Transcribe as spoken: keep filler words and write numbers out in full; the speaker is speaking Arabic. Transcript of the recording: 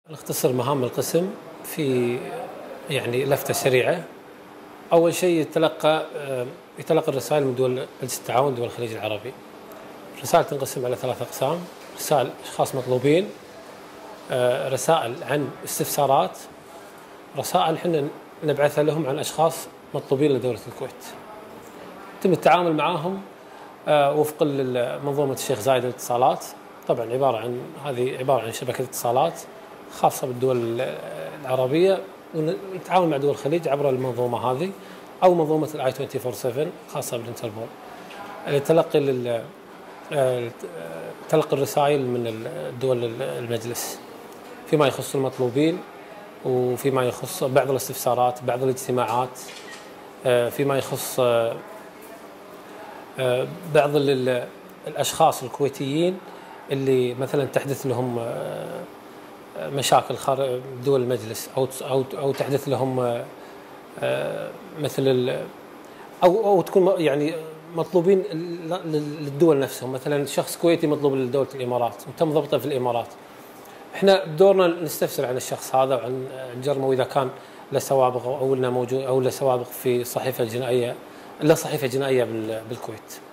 نختصر مهام القسم في يعني لفتة سريعة. أول شيء يتلقى يتلقى الرسائل من دول مجلس التعاون دول الخليج العربي. الرسائل تنقسم على ثلاث أقسام: رسائل أشخاص مطلوبين، رسائل عن استفسارات، رسائل احنا نبعثها لهم عن أشخاص مطلوبين لدولة الكويت. يتم التعامل معهم وفقا لمنظومة الشيخ زايد للاتصالات. طبعا عبارة عن هذه عبارة عن شبكة اتصالات خاصة بالدول العربية، ونتعاون مع دول الخليج عبر المنظومة هذه أو منظومة الاي أربعة وعشرين سبعة خاصة بالانتربول. تلقي تلقي الرسائل من دول المجلس فيما يخص المطلوبين، وفيما يخص بعض الاستفسارات، بعض الاجتماعات، فيما يخص بعض الأشخاص الكويتيين اللي مثلا تحدث لهم مشاكل خارج دول المجلس أو أو أو تحدث لهم مثل أو أو تكون يعني مطلوبين للدول نفسهم. مثلا شخص كويتي مطلوب لدولة الإمارات وتم ضبطه في الإمارات، احنا بدورنا نستفسر عن الشخص هذا وعن جرمه، واذا كان له سوابق او انه موجود او له سوابق في صحيفه جنائيه، له صحيفه جنائيه بالكويت.